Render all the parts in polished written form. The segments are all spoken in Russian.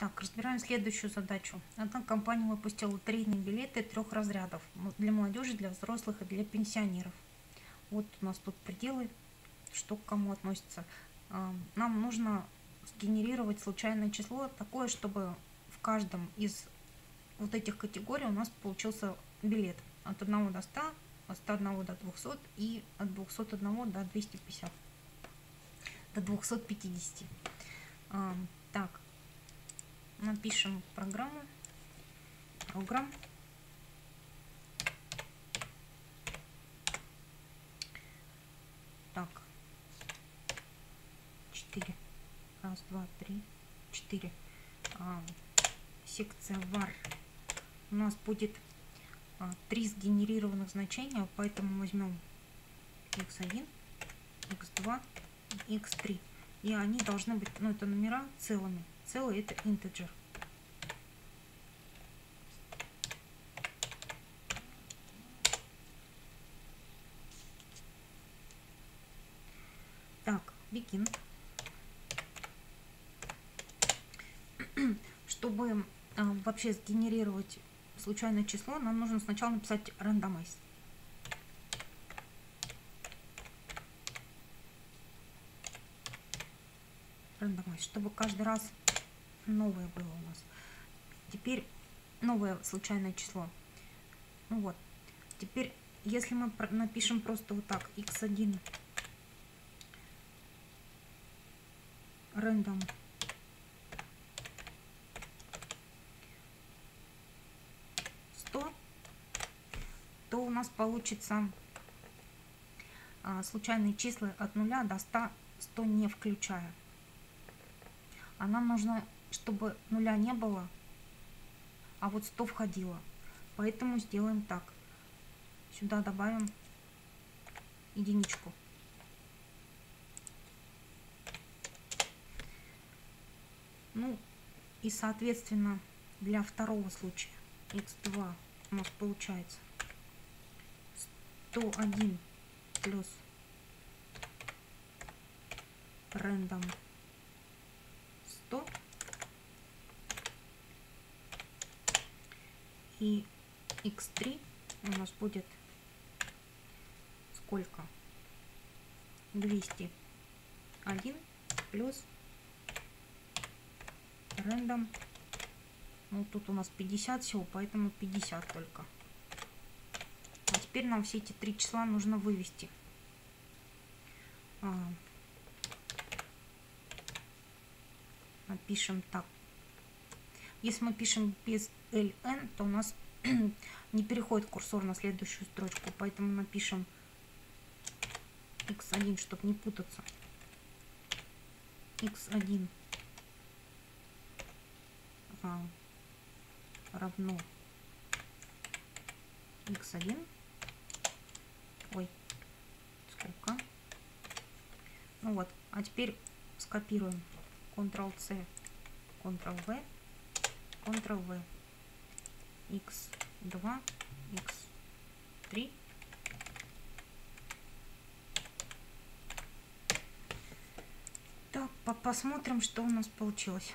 Так, разбираем следующую задачу. Одна компания выпустила лотерейные билеты 3 разрядов для молодежи, для взрослых и для пенсионеров. Вот у нас тут пределы, что к кому относится. Нам нужно сгенерировать случайное число такое, чтобы в каждом из вот этих категорий у нас получился билет от 1 до 100, от 101 до 200 и от 201 до 250, до 250. Так, напишем программу. Так, 4. Раз, два, три, 4. Секция var. У нас будет 3 сгенерированных значения, поэтому возьмем x1, x2, x3. И они должны быть, ну, это номера целыми. Целый это integer. Так, begin. Чтобы вообще сгенерировать случайное число, нам нужно сначала написать randomize. Чтобы каждый раз новое было у нас. Теперь новое случайное число. Ну вот. Теперь, если мы напишем просто вот так, x1 random то у нас получится случайные числа от 0 до 100, 100 не включая. А нам нужно, чтобы 0 не было, а вот 100 входило. Поэтому сделаем так. Сюда добавим единичку. Ну и соответственно для второго случая x2 у нас получается 101 плюс random 100 и x3 у нас будет сколько? 201 плюс random. Ну тут у нас 50 всего, поэтому 50 только. А теперь нам все эти 3 числа нужно вывести. Напишем так. Если мы пишем без ln, то у нас не переходит курсор на следующую строчку, поэтому напишем x1, чтобы не путаться. x1 равно x1. Ой, сколько? Ну вот, а теперь скопируем Ctrl-C, Ctrl-V, Ctrl-V, x2, x3. Так, посмотрим, что у нас получилось.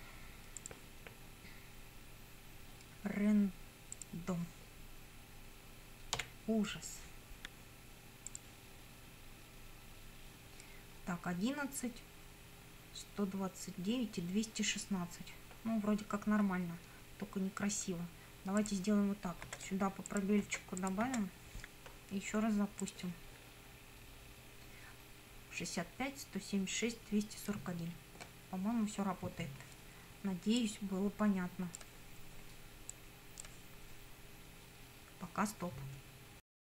Random. Ужас. Так, 11, 129 и 216. Ну, вроде как нормально, только некрасиво. Давайте сделаем вот так. Сюда по пробельчику добавим. И еще раз запустим. 65, 176, 241. По-моему, все работает. Надеюсь, было понятно. Пока, стоп.